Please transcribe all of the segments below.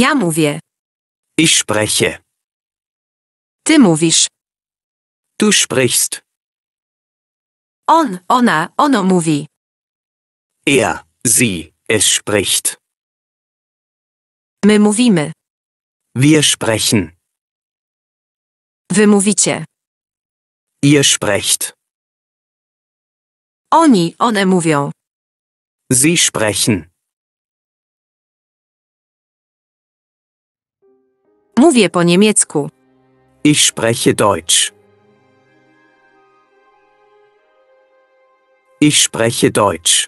Ja mówię. Ich spreche. Ty mówisz. Du sprichst. On, ona, ono mówi. Er, sie, es spricht. My mówimy. Wir sprechen. Wy mówicie. Ihr sprecht. Oni, one mówią. Sie sprechen. Mówię po niemiecku. Ich spreche Deutsch. Ich spreche Deutsch.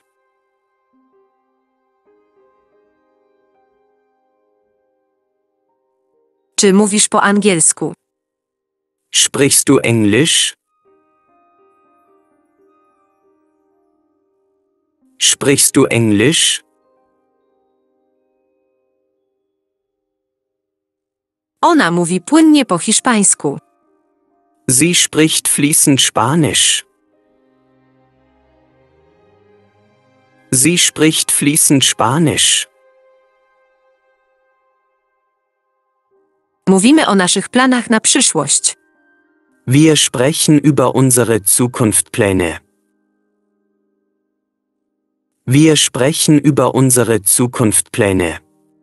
Czy mówisz po angielsku? Sprichst du Englisch? Sprichst du Englisch? Ona mówi płynnie po hiszpańsku. Sie spricht fließend Spanisch. Sie spricht fließend Spanisch. Mówimy o naszych planach na przyszłość. Wir sprechen über unsere Zukunftspläne. Wir sprechen über unsere Zukunftspläne.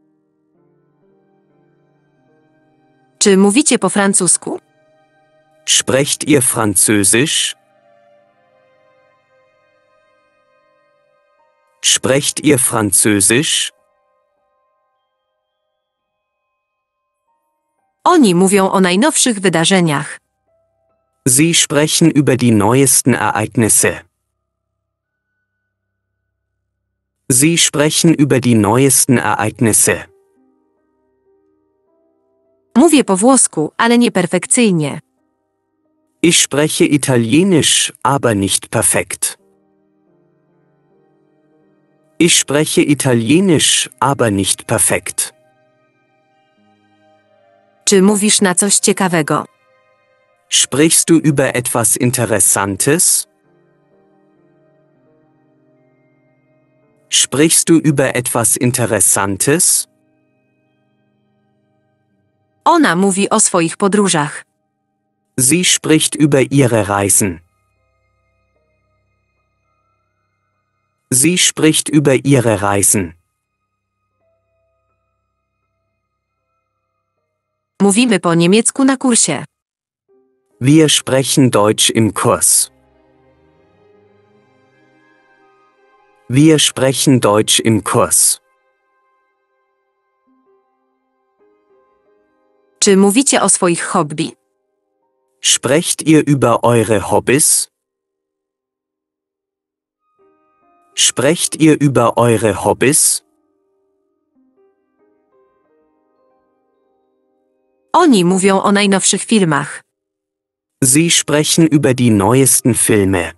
Czy mówicie po francusku? Sprecht ihr Französisch? Sprecht ihr Französisch? Oni mówią o najnowszych wydarzeniach. Sie sprechen über die neuesten Ereignisse. Sie sprechen über die neuesten Ereignisse. Mówię po włosku, ale nie perfekcyjnie. Ich spreche Italienisch, aber nicht perfekt. Ich spreche Italienisch, aber nicht perfekt. Czy mówisz na coś ciekawego? Sprichst du über etwas Interessantes? Sprichst du über etwas Interessantes? Ona mówi o swoich podróżach. Sie spricht über ihre Reisen. Sie spricht über ihre Reisen. Mówimy po niemiecku na kursie. Wir sprechen Deutsch im Kurs. Wir sprechen Deutsch im Kurs. Czy mówicie o swoich hobby? Sprecht ihr über eure Hobbys? Sprecht ihr über eure Hobbys? Oni mówią o najnowszych filmach. Sie sprechen über die neuesten Filme.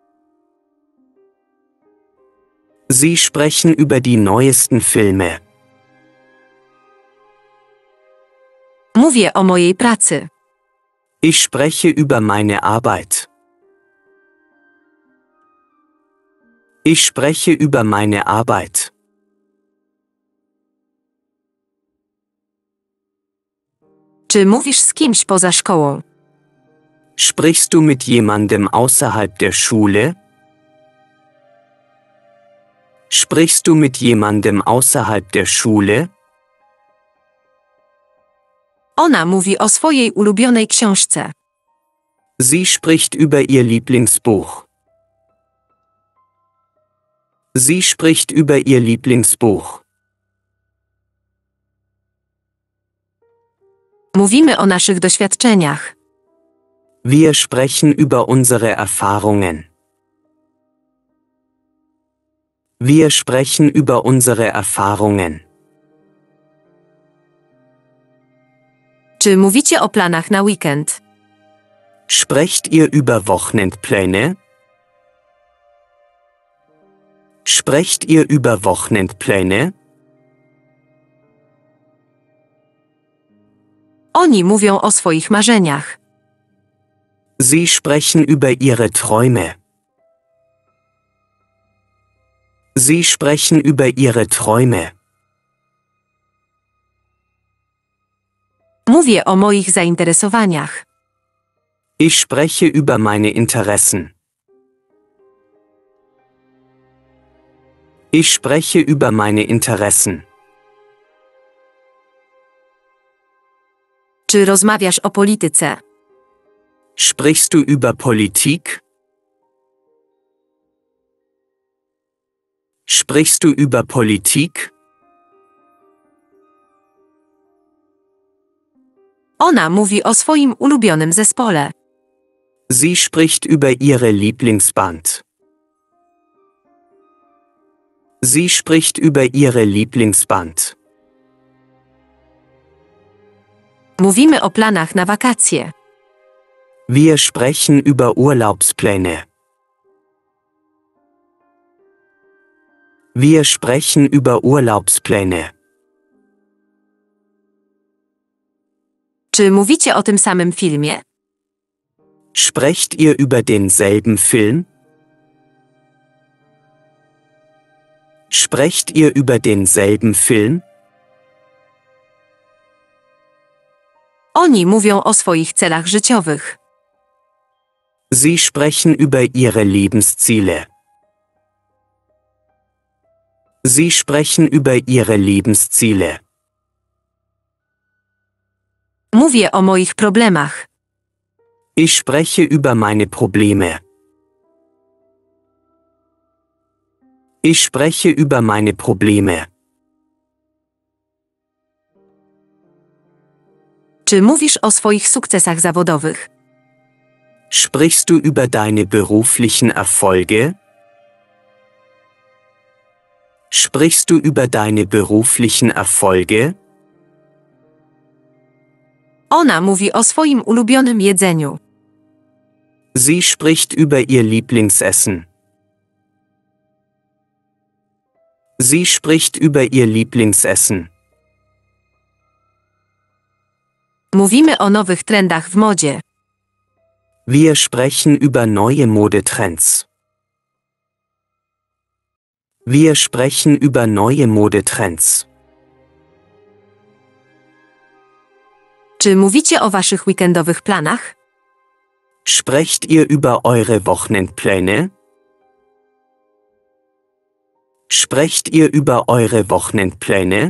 Sie sprechen über die neuesten Filme. Mówię o mojej pracy. Ich spreche über meine Arbeit. Ich spreche über meine Arbeit. Czy mówisz z kimś poza szkołą? Sprichst du mit jemandem außerhalb der Schule? Sprichst du mit jemandem außerhalb der Schule? Ona mówi o swojej ulubionej książce. Sie spricht über ihr Lieblingsbuch. Sie spricht über ihr Lieblingsbuch. Mówimy o naszych doświadczeniach. Wir sprechen über unsere Erfahrungen. Wir sprechen über unsere Erfahrungen. Czy mówicie o planach na weekend? Sprecht ihr über Wochenendpläne? Sprecht ihr über Wochenendpläne? Oni mówią o swoich marzeniach. Sie sprechen über ihre Träume. Sie sprechen über ihre Träume. Mówię o moich zainteresowaniach. Ich spreche über meine Interessen. Ich spreche über meine Interessen. Czy rozmawiasz o polityce? Sprichst du über Politik? Sprichst du über Politik? Ona mówi o swoim ulubionym zespole. Sie spricht über ihre Lieblingsband. Sie spricht über ihre Lieblingsband. Mówimy o planach na wakacje. Wir sprechen über Urlaubspläne. Wir sprechen über Urlaubspläne. Czy mówicie o tym samym filmie? Sprecht ihr über denselben Film? Sprecht ihr über denselben Film? Oni mówią o swoich celach życiowych. Sie sprechen über ihre Lebensziele. Sie sprechen über ihre Lebensziele. Mówię o moich problemach. Ich spreche über meine Probleme. Ich spreche über meine Probleme. Czy mówisz o swoich sukcesach zawodowych? Sprichst du über deine beruflichen Erfolge? Sprichst du über deine beruflichen Erfolge? Ona mówi o swoim ulubionym jedzeniu. Sie spricht über ihr Lieblingsessen. Sie spricht über ihr Lieblingsessen. Mówimy o nowych trendach w modzie. Wir sprechen über neue Modetrends. Wir sprechen über neue Modetrends. Czy mówicie o waszych weekendowych planach? Sprecht ihr über eure Wochenendpläne? Sprecht ihr über eure Wochenendpläne?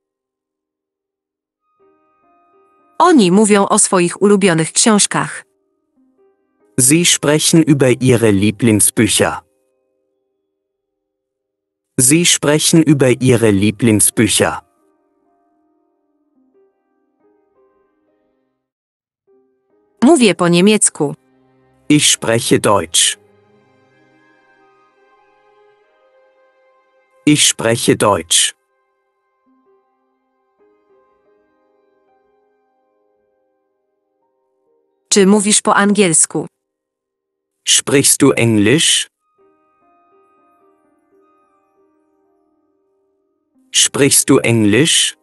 Oni mówią o swoich ulubionych książkach. Sie sprechen über ihre Lieblingsbücher. Sie sprechen über ihre Lieblingsbücher. Mówię po niemiecku. Ich spreche Deutsch. Ich spreche Deutsch. Czy mówisz po angielsku? Sprichst du Englisch? Sprichst du Englisch?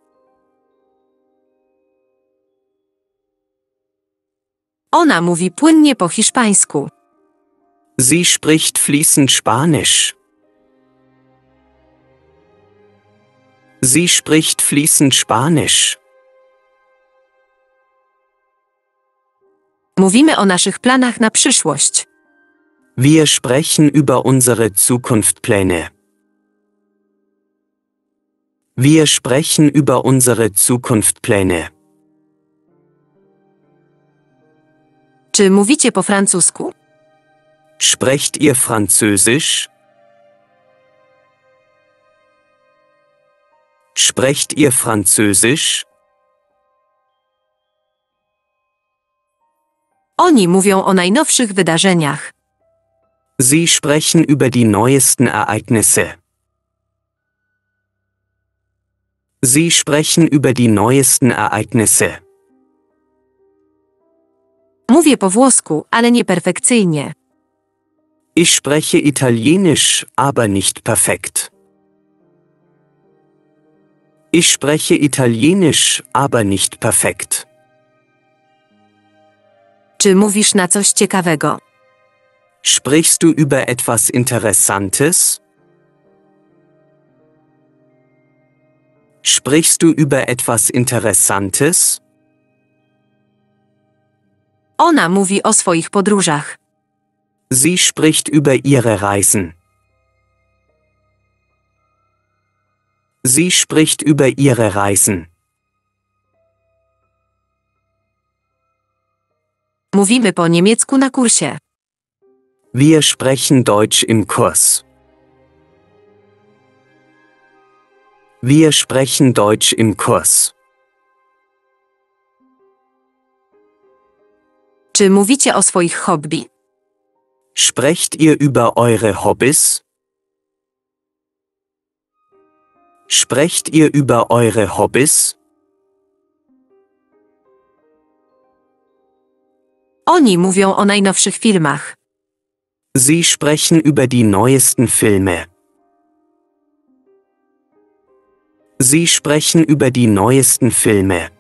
Ona mówi płynnie po hiszpańsku. Sie spricht fließend Spanisch. Sie spricht fließend Spanisch. Mówimy o naszych planach na przyszłość. Wir sprechen über unsere Zukunftspläne. Wir sprechen über unsere Zukunftspläne. Czy mówicie po francusku? Sprecht ihr Französisch? Sprecht ihr Französisch? Oni mówią o najnowszych wydarzeniach. Sie sprechen über die neuesten Ereignisse. Sie sprechen über die neuesten Ereignisse. Mówię po włosku, ale nie perfekcyjnie. Ich spreche Italienisch, aber nicht perfekt. Ich spreche Italienisch, aber nicht perfekt. Czy mówisz na coś ciekawego? Sprichst du über etwas Interessantes? Sprichst du über etwas Interessantes? Ona mówi o swoich podróżach. Sie spricht über ihre Reisen. Sie spricht über ihre Reisen. Mówimy po niemiecku na kursie. Wir sprechen Deutsch im Kurs. Wir sprechen Deutsch im Kurs. Czy mówicie o swoich hobby? Sprecht ihr über eure Hobbys? Sprecht ihr über eure Hobbys? Oni mówią o najnowszych filmach. Sie sprechen über die neuesten Filme. Sie sprechen über die neuesten Filme.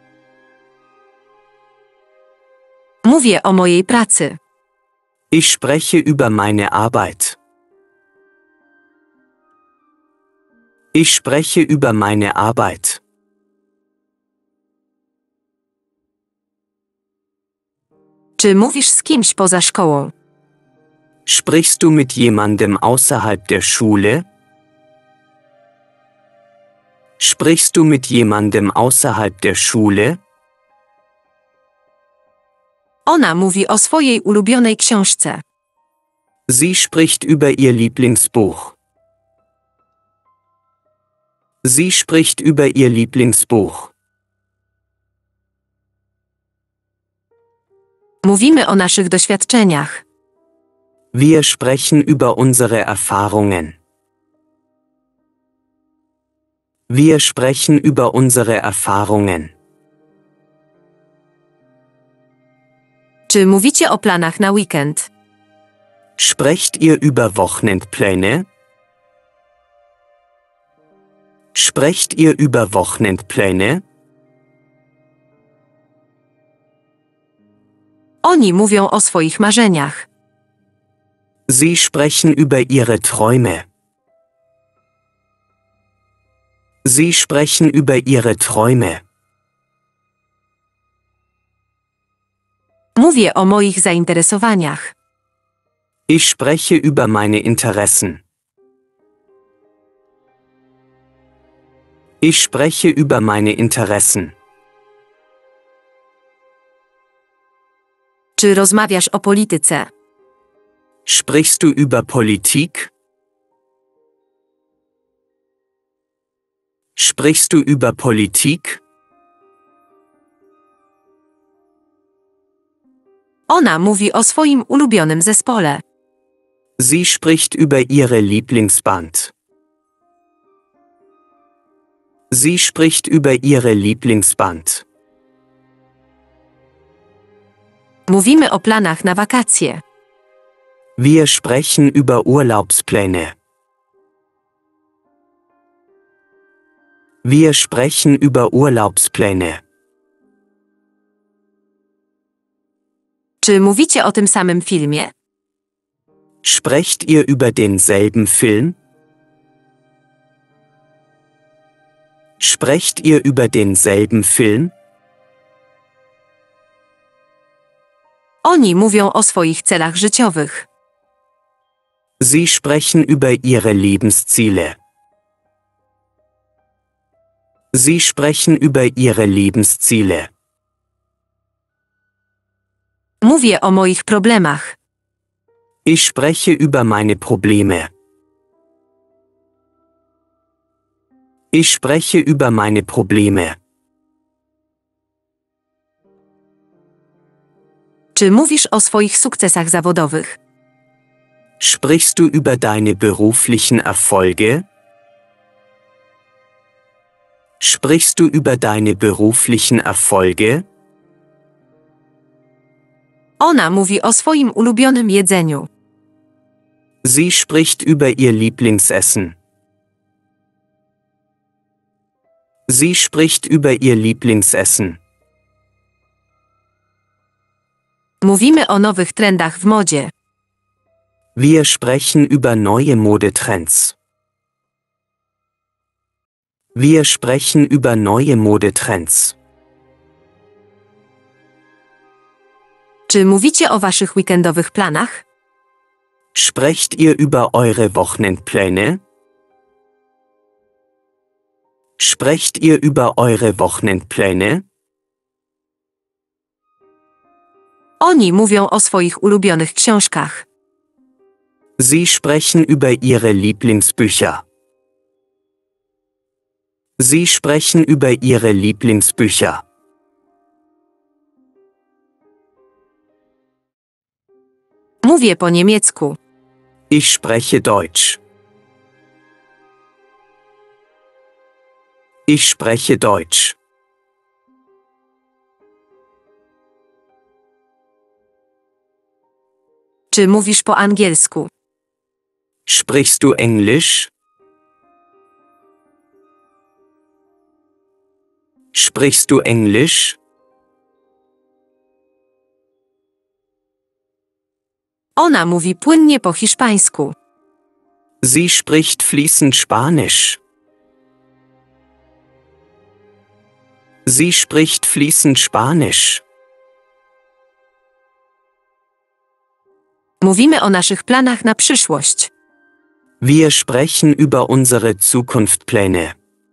Mówię o mojej pracy. Ich spreche über meine Arbeit. Ich spreche über meine Arbeit. Czy mówisz z kimś poza szkołą? Sprichst du mit jemandem außerhalb der Schule? Sprichst du mit jemandem außerhalb der Schule? Ona mówi o swojej ulubionej książce. Sie spricht über ihr Lieblingsbuch. Sie spricht über ihr Lieblingsbuch. Mówimy o naszych doświadczeniach. Wir sprechen über unsere Erfahrungen. Wir sprechen über unsere Erfahrungen. Czy mówicie o planach na weekend? Sprecht ihr über Wochenendpläne? Sprecht ihr über Wochenendpläne? Oni mówią o swoich marzeniach. Sie sprechen über ihre Träume. Sie sprechen über ihre Träume. Mówię o moich zainteresowaniach. Ich spreche über meine Interessen. Ich spreche über meine Interessen. Czy rozmawiasz o polityce? Sprichst du über Politik? Sprichst du über Politik? Ona mówi o swoim ulubionym zespole. Sie spricht über ihre Lieblingsband. Sie spricht über ihre Lieblingsband. Mówimy o planach na wakacje. Wir sprechen über Urlaubspläne. Wir sprechen über Urlaubspläne. Czy mówicie o tym samym filmie? Sprecht ihr über denselben Film? Sprecht ihr über denselben Film? Oni mówią o swoich celach życiowych. Sie sprechen über ihre Lebensziele. Sie sprechen über ihre Lebensziele. Mówię o moich problemach. Ich spreche über meine Probleme. Ich spreche über meine Probleme. Czy mówisz o swoich sukcesach zawodowych? Sprichst du über deine beruflichen Erfolge? Sprichst du über deine beruflichen Erfolge? Ona mówi o swoim ulubionym jedzeniu. Sie spricht über ihr Lieblingsessen. Sie spricht über ihr Lieblingsessen. Mówimy o nowych trendach w modzie. Wir sprechen über neue Modetrends. Wir sprechen über neue Modetrends. Czy mówicie o waszych weekendowych planach? Sprecht ihr über eure Wochenendpläne? Sprecht ihr über eure Wochenendpläne? Oni mówią o swoich ulubionych książkach. Sie sprechen über ihre Lieblingsbücher. Sie sprechen über ihre Lieblingsbücher. Mówię po niemiecku. Ich spreche Deutsch. Ich spreche Deutsch. Czy mówisz po angielsku? Sprichst du Englisch? Sprichst du Englisch? Ona mówi płynnie po hiszpańsku. Sie spricht fließend Spanisch. Sie spricht fließend Spanisch. Mówimy o naszych planach na przyszłość. Wir sprechen über unsere Zukunftspläne.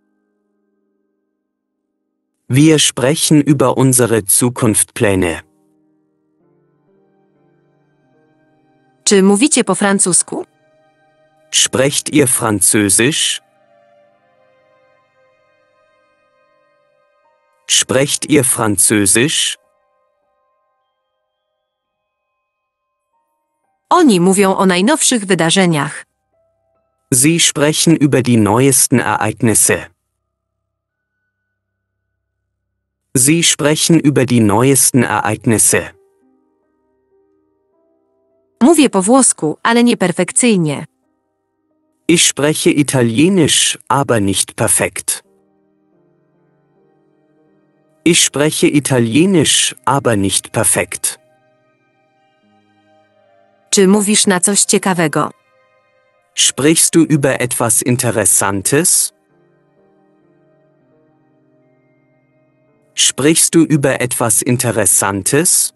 Wir sprechen über unsere Zukunftspläne. Czy mówicie po francusku? Sprecht ihr Französisch? Sprecht ihr Französisch? Oni mówią o najnowszych wydarzeniach. Sie sprechen über die neuesten Ereignisse. Sie sprechen über die neuesten Ereignisse. Mówię po włosku, ale nie perfekcyjnie. Ich spreche Italienisch, aber nicht perfekt. Ich spreche Italienisch, aber nicht perfekt. Czy mówisz na coś ciekawego? Sprichst du über etwas Interessantes? Sprichst du über etwas Interessantes?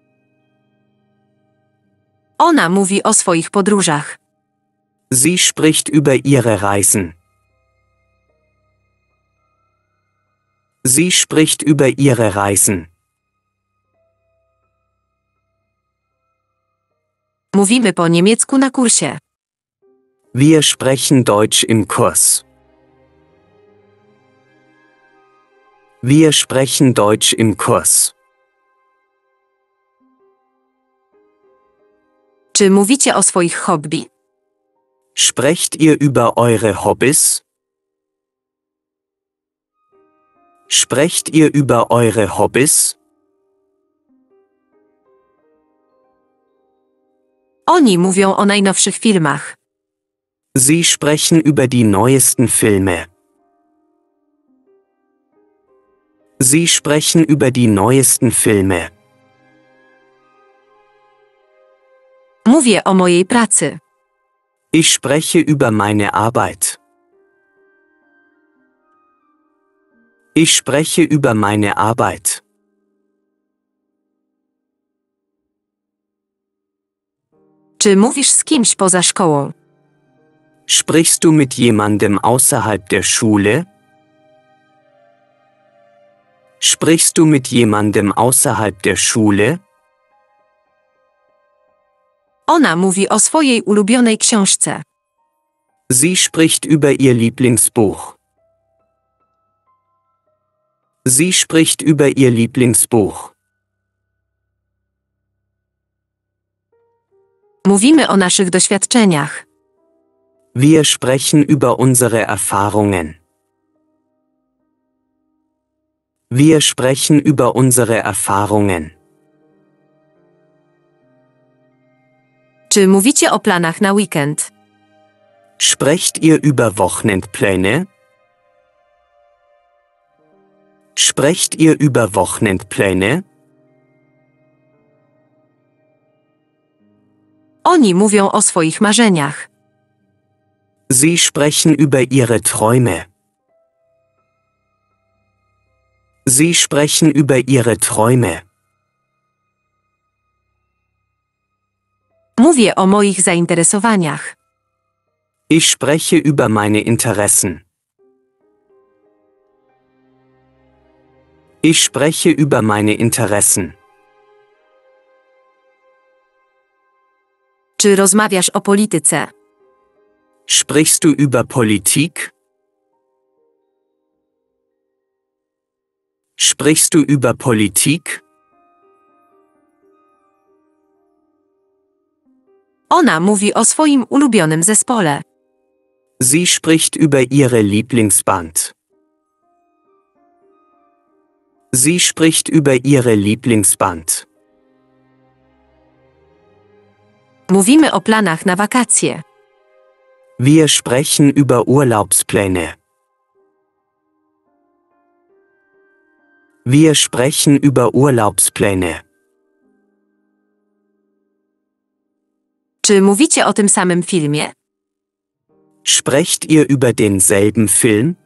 Ona mówi o swoich podróżach. Sie spricht über ihre Reisen. Sie spricht über ihre Reisen. Mówimy po niemiecku na kursie. Wir sprechen Deutsch im Kurs. Wir sprechen Deutsch im Kurs. Czy mówicie o swoich hobby? Sprecht ihr über eure Hobbys? Sprecht ihr über eure Hobbys? Oni mówią o najnowszych filmach. Sie sprechen über die neuesten Filme. Sie sprechen über die neuesten Filme. Mówię o mojej pracy. Ich spreche über meine Arbeit. Ich spreche über meine Arbeit. Czy mówisz z kimś poza szkołą? Sprichst du mit jemandem außerhalb der Schule? Sprichst du mit jemandem außerhalb der Schule? Ona mówi o swojej ulubionej książce. Sie spricht über ihr Lieblingsbuch. Sie spricht über ihr Lieblingsbuch. Mówimy o naszych doświadczeniach. Wir sprechen über unsere Erfahrungen. Wir sprechen über unsere Erfahrungen. Czy mówicie o planach na weekend? Sprecht ihr über Wochenendpläne? Sprecht ihr über Wochenendpläne? Oni mówią o swoich marzeniach. Sie sprechen über ihre Träume. Sie sprechen über ihre Träume. Mówię o moich zainteresowaniach. Ich spreche über meine Interessen. Ich spreche über meine Interessen. Czy rozmawiasz o polityce? Sprichst du über Politik? Sprichst du über Politik? Ona mówi o swoim ulubionym zespole. Sie spricht über ihre Lieblingsband. Sie spricht über ihre Lieblingsband. Mówimy o planach na wakacje. Wir sprechen über Urlaubspläne. Wir sprechen über Urlaubspläne. Czy mówicie o tym samym filmie? Sprecht ihr über denselben Film?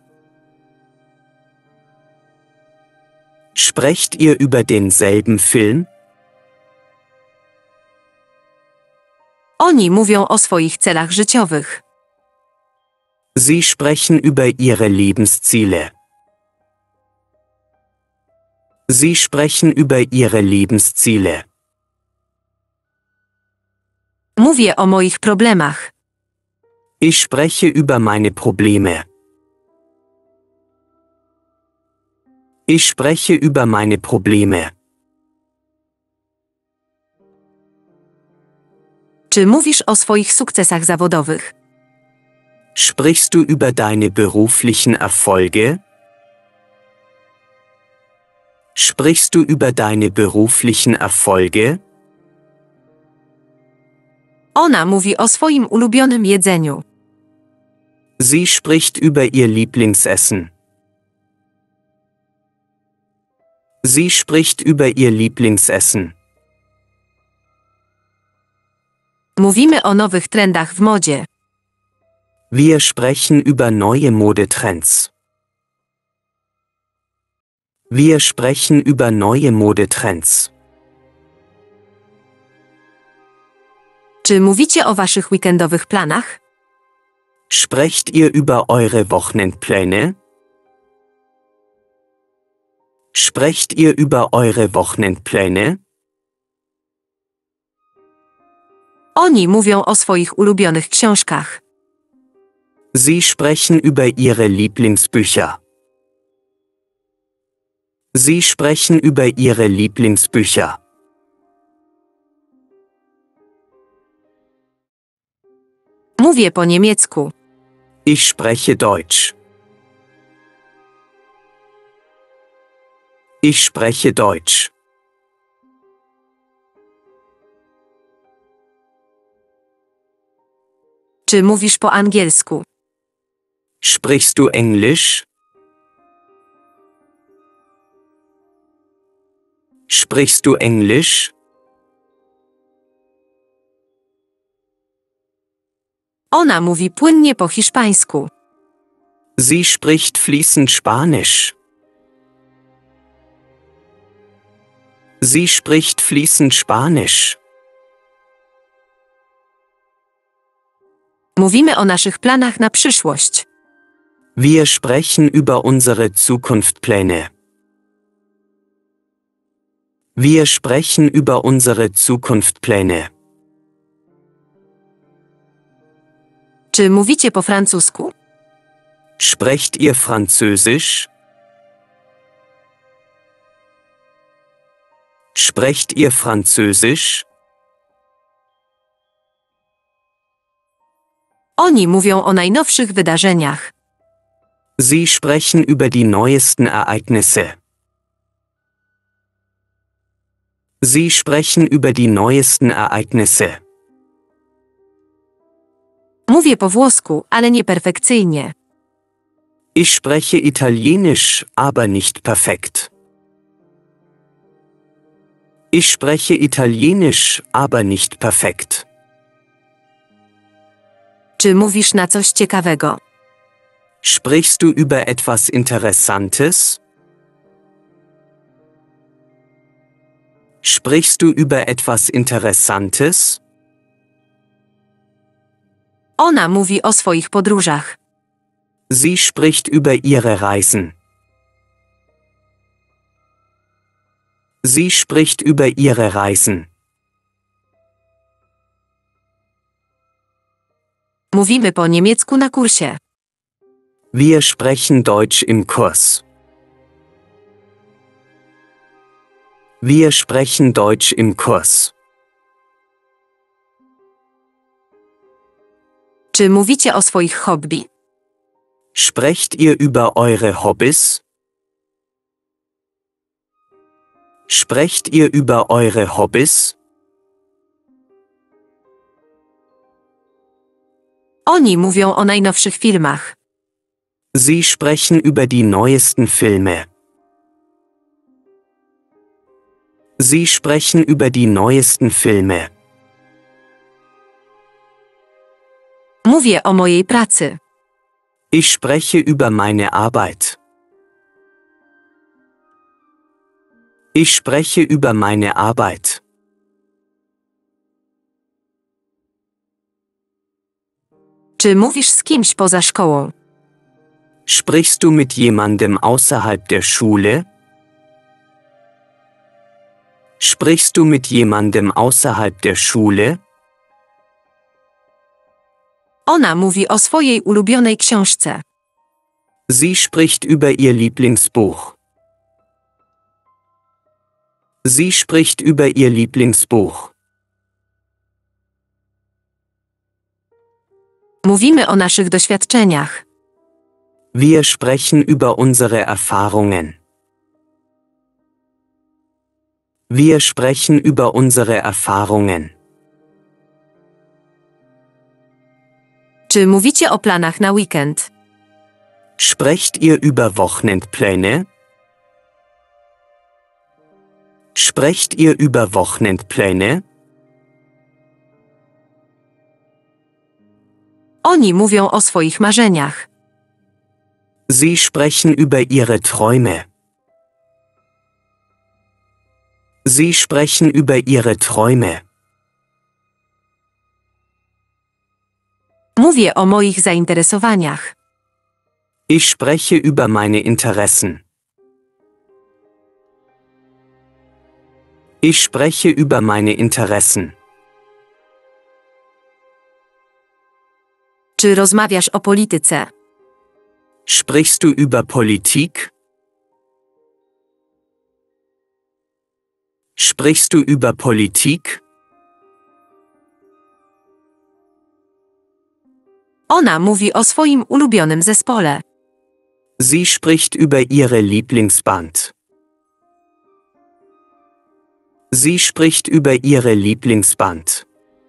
Sprecht ihr über denselben Film? Oni mówią o swoich celach życiowych. Sie sprechen über ihre Lebensziele. Sie sprechen über ihre Lebensziele. Mówię o moich problemach. Ich spreche über meine Probleme. Ich spreche über meine Probleme. Czy mówisz o swoich sukcesach zawodowych? Sprichst du über deine beruflichen Erfolge? Sprichst du über deine beruflichen Erfolge? Ona mówi o swoim ulubionym jedzeniu. Sie spricht über ihr Lieblingsessen. Sie spricht über ihr Lieblingsessen. Mówimy o nowych trendach w modzie. Wir sprechen über neue Modetrends. Wir sprechen über neue Modetrends. Czy mówicie o waszych weekendowych planach? Sprecht ihr über eure Wochenendpläne? Sprecht ihr über eure Wochenendpläne? Oni mówią o swoich ulubionych książkach. Sie sprechen über ihre Lieblingsbücher. Sie sprechen über ihre Lieblingsbücher. Mówię po niemiecku. Ich spreche Deutsch. Ich spreche Deutsch. Czy mówisz po angielsku? Sprichst du Englisch? Sprichst du Englisch? Ona mówi płynnie po hiszpańsku. Sie spricht fließend Spanisch. Sie spricht fließend Spanisch. Mówimy o naszych planach na przyszłość. Wir sprechen über unsere Zukunftspläne. Wir sprechen über unsere Zukunftspläne. Czy mówicie po francusku? Sprecht ihr Französisch? Sprecht ihr Französisch? Oni mówią o najnowszych wydarzeniach. Sie sprechen über die neuesten Ereignisse. Sie sprechen über die neuesten Ereignisse. Mówię po włosku, ale nie perfekcyjnie. Ich spreche Italienisch, aber nicht perfekt. Ich spreche Italienisch, aber nicht perfekt. Czy mówisz na coś ciekawego? Sprichst du über etwas Interessantes? Sprichst du über etwas Interessantes? Ona mówi o swoich podróżach. Sie spricht über ihre Reisen. Sie spricht über ihre Reisen. Mówimy po niemiecku na kursie. Wir sprechen Deutsch im Kurs. Wir sprechen Deutsch im Kurs. Czy mówicie o swoich hobby? Sprecht ihr über eure Hobbys? Sprecht ihr über eure Hobbys? Oni mówią o najnowszych filmach. Sie sprechen über die neuesten Filme. Sie sprechen über die neuesten Filme. Mówię o mojej pracy. Ich spreche über meine Arbeit. Ich spreche über meine Arbeit. Czy mówisz z kimś poza szkołą? Sprichst du mit jemandem außerhalb der Schule? Sprichst du mit jemandem außerhalb der Schule? Ona mówi o swojej ulubionej książce. Sie spricht über ihr Lieblingsbuch. Sie spricht über ihr Lieblingsbuch. Mówimy o naszych doświadczeniach. Wir sprechen über unsere Erfahrungen. Wir sprechen über unsere Erfahrungen. Czy mówicie o planach na weekend? Sprecht ihr über Wochenendpläne? Sprecht ihr über Wochenendpläne? Oni mówią o swoich marzeniach. Sie sprechen über ihre Träume. Sie sprechen über ihre Träume. Mówię o moich zainteresowaniach. Ich spreche über meine Interessen. Ich spreche über meine Interessen. Czy rozmawiasz o polityce? Sprichst du über Politik? Sprichst du über Politik? Ona mówi o swoim ulubionym zespole. Sie spricht über ihre Lieblingsband. Sie spricht über ihre Lieblingsband.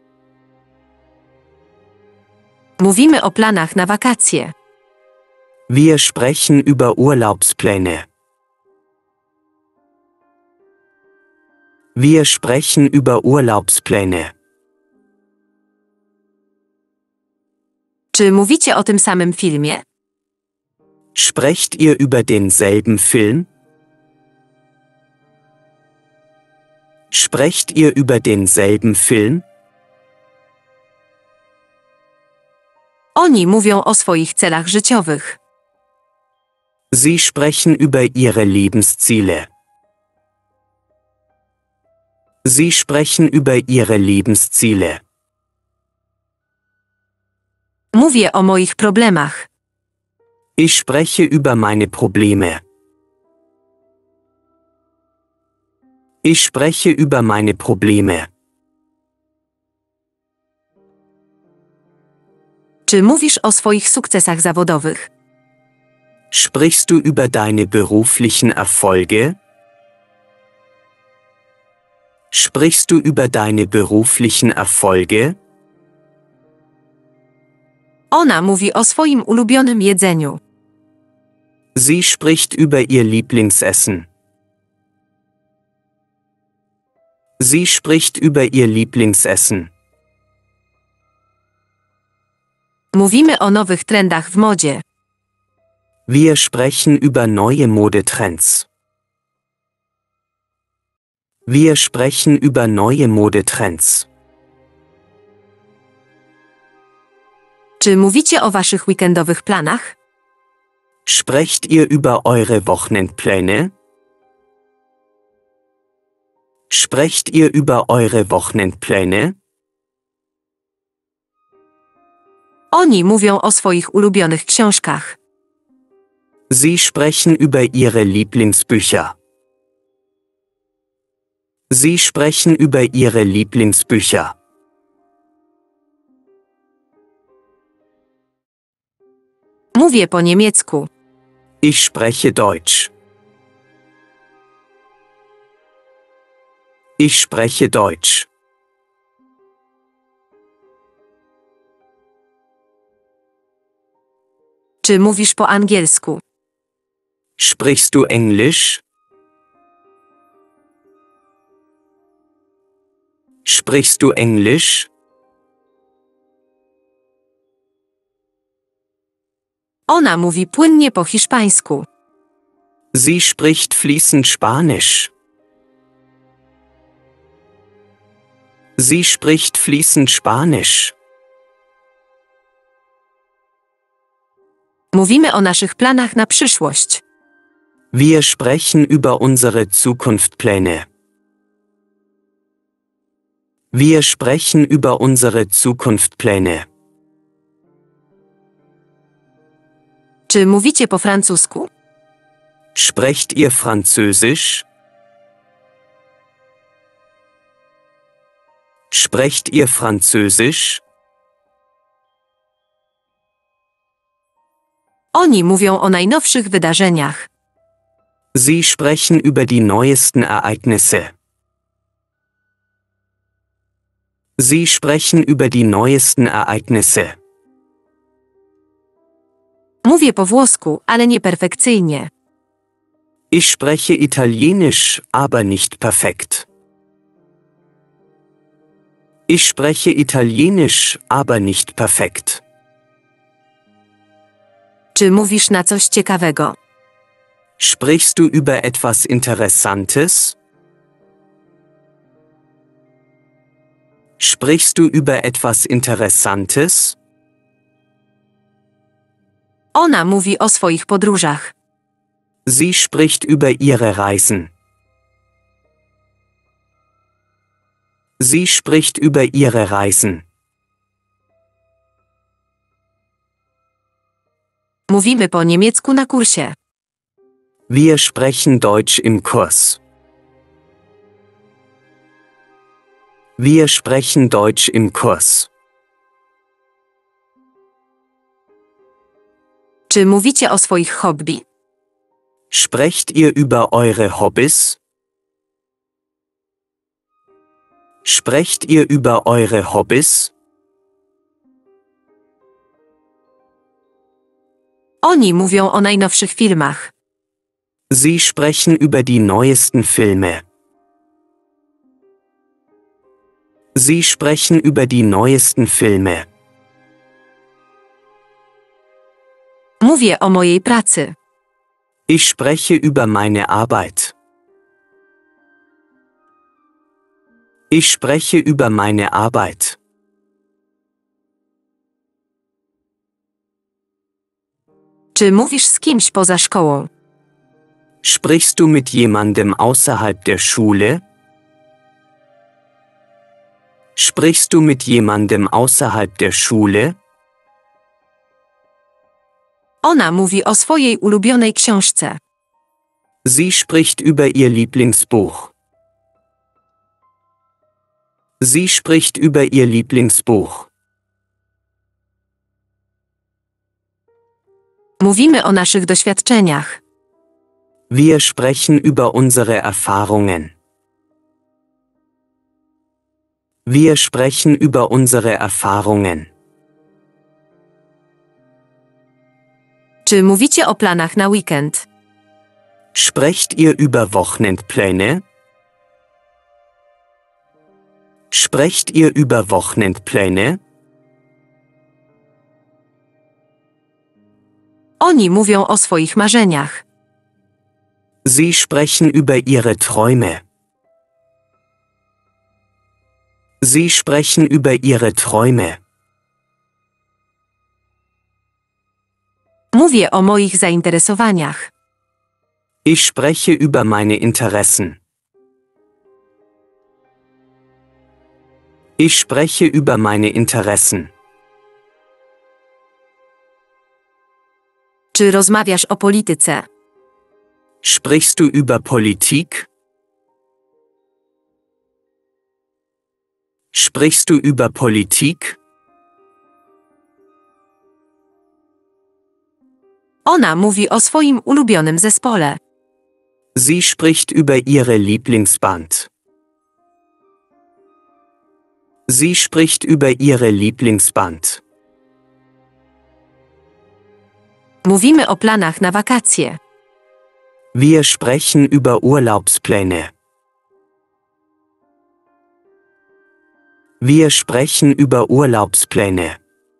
Mówimy o planach na wakacje. Wir sprechen über Urlaubspläne. Wir sprechen über Urlaubspläne. Czy mówicie o tym samym filmie? Sprecht ihr über denselben Film? Sprecht ihr über denselben Film? Oni mówią o swoich celach życiowych. Sie sprechen über ihre Lebensziele. Sie sprechen über ihre Lebensziele. Mówię o moich problemach. Ich spreche über meine Probleme. Ich spreche über meine Probleme. Czy mówisz o swoich sukcesach zawodowych? Sprichst du über deine beruflichen Erfolge? Sprichst du über deine beruflichen Erfolge? Ona mówi o swoim ulubionym jedzeniu. Sie spricht über ihr Lieblingsessen. Sie spricht über ihr Lieblingsessen. Mówimy o nowych trendach w modzie. Wir sprechen über neue Modetrends. Wir sprechen über neue Modetrends. Czy mówicie o waszych weekendowych planach? Sprecht ihr über eure Wochenendpläne? Sprecht ihr über eure Wochenendpläne? Oni mówią o swoich ulubionych książkach. Sie sprechen über ihre Lieblingsbücher. Sie sprechen über ihre Lieblingsbücher. Mówię po niemiecku. Ich spreche Deutsch. Ich spreche Deutsch. Czy mówisz po angielsku? Sprichst du Englisch? Sprichst du Englisch? Ona mówi płynnie po hiszpańsku. Sie spricht fließend Spanisch. Sie spricht fließend Spanisch. Mówimy o naszych planach na przyszłość. Wir sprechen über unsere Zukunftspläne. Wir sprechen über unsere Zukunftspläne. Czy mówicie po francusku? Sprecht ihr Französisch? Sprecht ihr Französisch? Oni mówią o najnowszych wydarzeniach. Sie sprechen über die neuesten Ereignisse. Sie sprechen über die neuesten Ereignisse. Mówię po włosku, ale nie perfekcyjnie. Ich spreche Italienisch, aber nicht perfekt. Ich spreche Italienisch, aber nicht perfekt. Czy mówisz na coś ciekawego? Sprichst du über etwas Interessantes? Sprichst du über etwas Interessantes? Ona mówi o swoich podróżach. Sie spricht über ihre Reisen. Sie spricht über ihre Reisen. Mówimy po niemiecku na kursie. Wir sprechen Deutsch im Kurs. Wir sprechen Deutsch im Kurs. Czy mówicie o swoich hobby? Sprecht ihr über eure Hobbys? Sprecht ihr über eure Hobbys? Oni mówią o najnowszych filmach. Sie sprechen über die neuesten Filme. Sie sprechen über die neuesten Filme. Mówię o mojej pracy. Ich spreche über meine Arbeit. Ich spreche über meine Arbeit. Czy mówisz z kimś poza szkołą? Sprichst du mit jemandem außerhalb der Schule? Sprichst du mit jemandem außerhalb der Schule? Ona mówi o swojej ulubionej książce. Sie spricht über ihr Lieblingsbuch. Sie spricht über ihr Lieblingsbuch. Mówimy o naszych doświadczeniach. Wir sprechen über unsere Erfahrungen. Wir sprechen über unsere Erfahrungen. Czy mówicie o planach na weekend? Sprecht ihr über Wochenendpläne? Sprecht ihr über Wochenendpläne? Oni mówią o swoich marzeniach. Sie sprechen über ihre Träume. Sie sprechen über ihre Träume. Mówię o moich zainteresowaniach. Ich spreche über meine Interessen. Ich spreche über meine Interessen. Czy rozmawiasz o polityce? Sprichst du über Politik? Sprichst du über Politik? Ona mówi o swoim ulubionym zespole. Sie spricht über ihre Lieblingsband. Sie spricht über ihre Lieblingsband. Mówimy o planach na wakacje. Wir sprechen über Urlaubspläne. Wir sprechen über Urlaubspläne.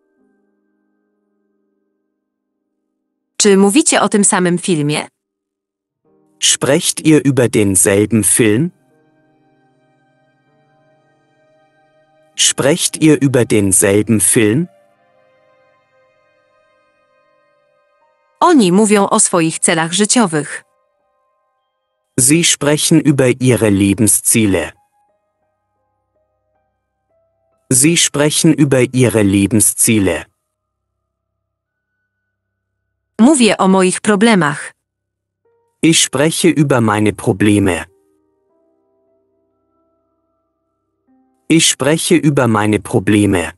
Czy mówicie o tym samym filmie? Sprecht ihr über denselben Film? Sprecht ihr über denselben Film? Oni mówią o swoich celach życiowych. Sie sprechen über ihre Lebensziele. Sie sprechen über ihre Lebensziele. Mówię o moich problemach. Ich spreche über meine Probleme. Ich spreche über meine Probleme.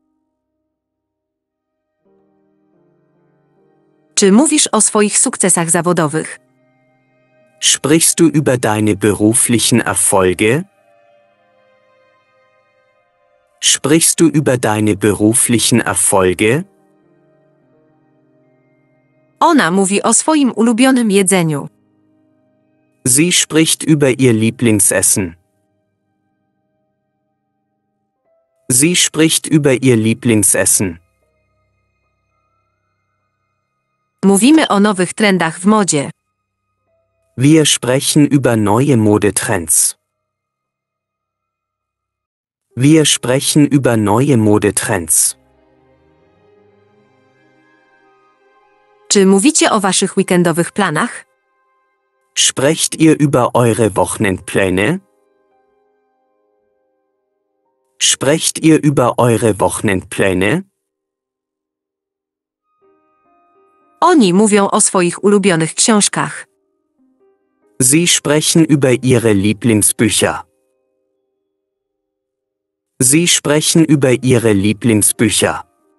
Czy mówisz o swoich sukcesach zawodowych? Sprichst du über deine beruflichen Erfolge? Sprichst du über deine beruflichen Erfolge? Ona mówi o swoim ulubionym jedzeniu. Sie spricht über ihr Lieblingsessen. Sie spricht über ihr Lieblingsessen. Mówimy o nowych trendach w modzie. Wir sprechen über neue Modetrends. Wir sprechen über neue Modetrends. Czy mówicie o waszych weekendowych planach? Sprecht ihr über eure Wochenendpläne? Sprecht ihr über eure Wochenendpläne? Oni mówią o swoich ulubionych książkach. Sie sprechen über ihre Lieblingsbücher. Sie sprechen über ihre Lieblingsbücher.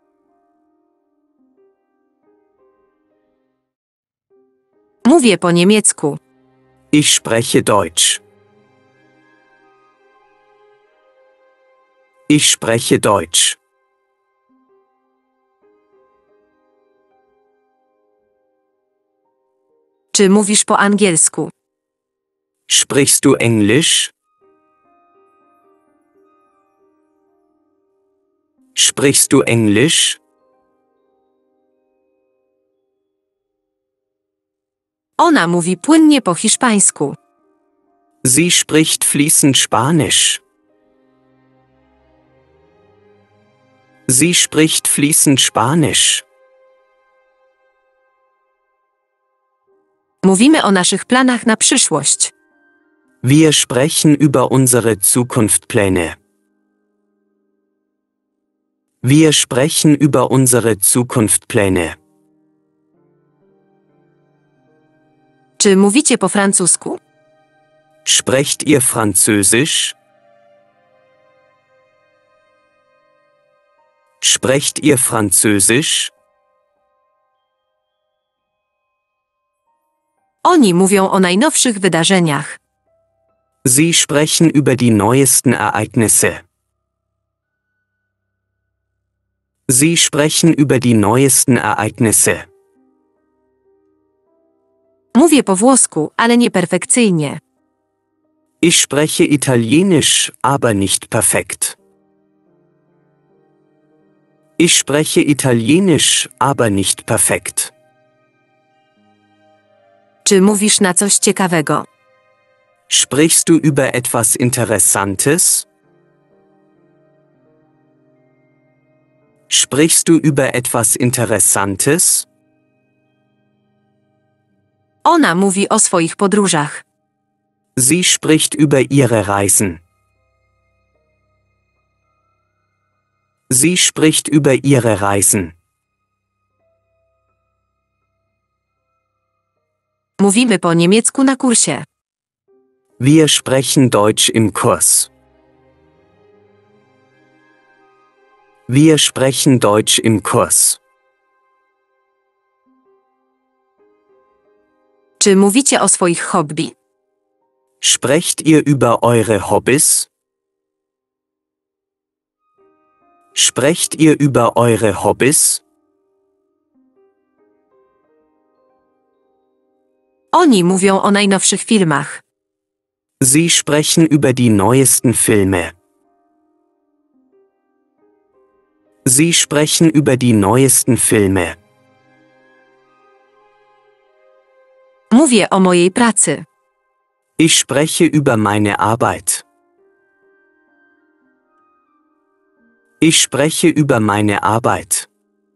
Mówię po niemiecku. Ich spreche Deutsch. Ich spreche Deutsch. Czy mówisz po angielsku? Sprichst du Englisch? Sprichst du Englisch? Ona mówi płynnie po hiszpańsku. Sie spricht fließend Spanisch. Sie spricht fließend Spanisch. Mówimy o naszych planach na przyszłość. Wir sprechen über unsere Zukunftspläne. Wir sprechen über unsere Zukunftspläne. Czy mówicie po francusku? Sprecht ihr Französisch? Sprecht ihr Französisch? Oni mówią o najnowszych wydarzeniach. Sie sprechen über die neuesten Ereignisse. Sie sprechen über die neuesten Ereignisse. Mówię po włosku, ale nie perfekcyjnie. Ich spreche Italienisch, aber nicht perfekt. Ich spreche Italienisch, aber nicht perfekt. Czy mówisz na coś ciekawego? Sprichst du über etwas Interessantes? Sprichst du über etwas Interessantes? Ona mówi o swoich podróżach. Sie spricht über ihre Reisen. Sie spricht über ihre Reisen. Mówimy po niemiecku na kursie. Wir sprechen Deutsch im Kurs. Wir sprechen Deutsch im Kurs. Czy mówicie o swoich hobby? Sprecht ihr über eure Hobbys? Sprecht ihr über eure Hobbys? Oni mówią o najnowszych filmach. Sie sprechen über die neuesten Filme. Sie sprechen über die neuesten Filme. Mówię o mojej pracy. Ich spreche über meine Arbeit. Ich spreche über meine Arbeit.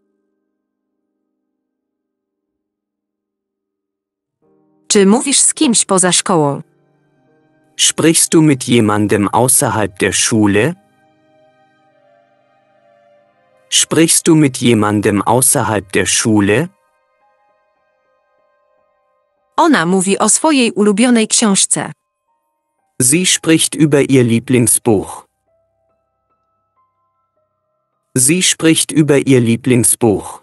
Czy mówisz z kimś poza szkołą? Sprichst du mit jemandem außerhalb der Schule? Sprichst du mit jemandem außerhalb der Schule? Ona mówi o swojej ulubionej książce. Sie spricht über ihr Lieblingsbuch. Sie spricht über ihr Lieblingsbuch.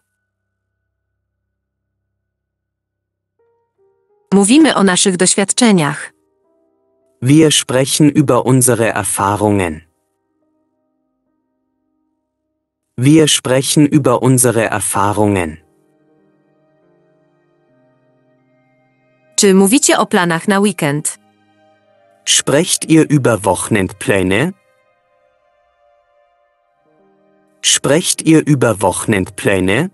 Mówimy o naszych doświadczeniach. Wir sprechen über unsere Erfahrungen. Wir sprechen über unsere Erfahrungen. Czy mówicie o planach na weekend? Sprecht ihr über Wochenendpläne? Sprecht ihr über Wochenendpläne?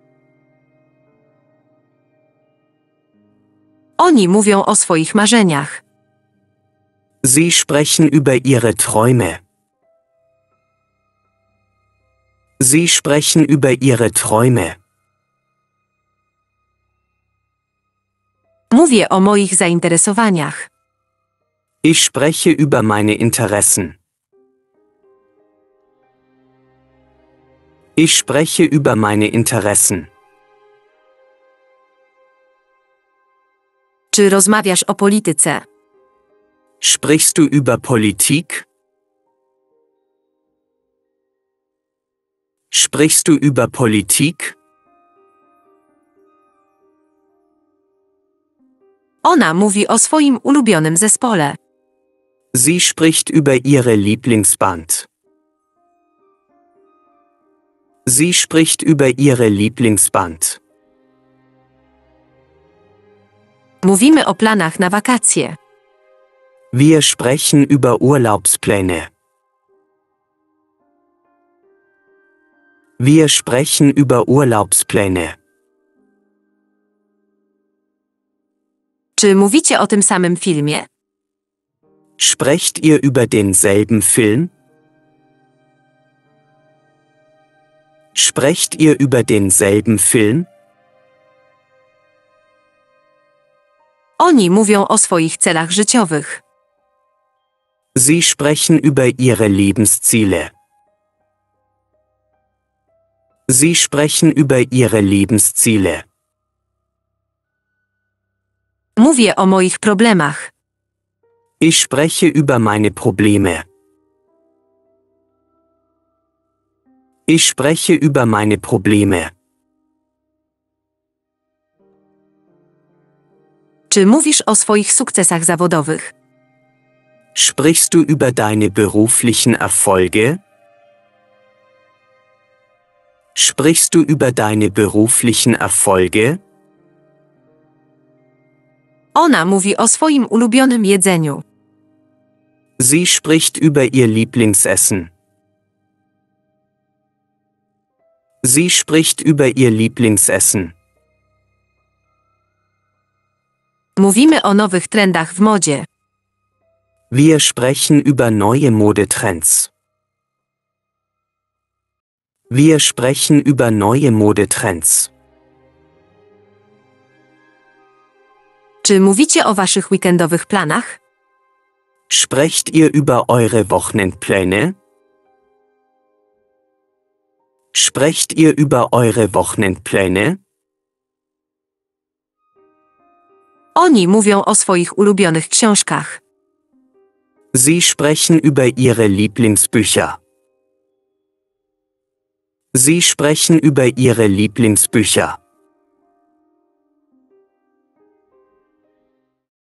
Oni mówią o swoich marzeniach. Sie sprechen über ihre Träume. Sie sprechen über ihre Träume. Mówię o moich zainteresowaniach. Ich spreche über meine Interessen. Ich spreche über meine Interessen. Czy rozmawiasz o polityce? Sprichst du über Politik? Sprichst du über Politik? Ona mówi o swoim ulubionym zespole. Sie spricht über ihre Lieblingsband. Sie spricht über ihre Lieblingsband. Mówimy o planach na wakacje. Wir sprechen über Urlaubspläne. Wir sprechen über Urlaubspläne. Czy mówicie o tym samym filmie? Sprecht ihr über denselben Film? Sprecht ihr über denselben Film? Oni mówią o swoich celach życiowych. Sie sprechen über ihre Lebensziele. Sie sprechen über ihre Lebensziele. Mówię o moich problemach. Ich spreche über meine Probleme. Ich spreche über meine Probleme. Czy mówisz o swoich sukcesach zawodowych? Sprichst du über deine beruflichen Erfolge? Sprichst du über deine beruflichen Erfolge? Ona mówi o swoim ulubionym jedzeniu. Sie spricht über ihr Lieblingsessen. Sie spricht über ihr Lieblingsessen. Mówimy o nowych trendach w modzie. Wir sprechen über neue Modetrends. Wir sprechen über neue Modetrends. Czy mówicie o waszych weekendowych planach? Sprecht ihr über eure Wochenendpläne? Sprecht ihr über eure Wochenendpläne? Oni mówią o swoich ulubionych książkach. Sie sprechen über ihre Lieblingsbücher. Sie sprechen über ihre Lieblingsbücher.